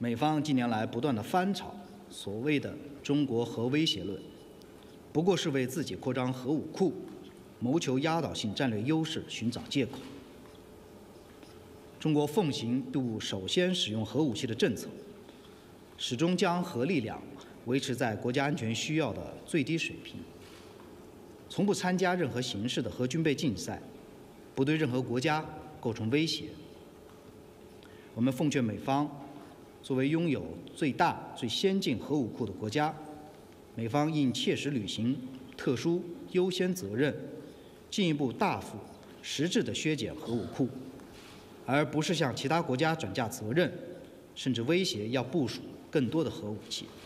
美方近年来不断的翻炒所谓的中国核威胁论，不过是为自己扩张核武库、谋求压倒性战略优势寻找借口。中国奉行度首先使用核武器的政策，始终将核力量维持在国家安全需要的最低水平，从不参加任何形式的核军备竞赛，不对任何国家构成威胁。我们奉劝美方，作为拥有最大、最先进核武库的国家，美方应切实履行特殊优先责任，进一步大幅实质地削减核武库，而不是向其他国家转嫁责任，甚至威胁要部署更多的核武器。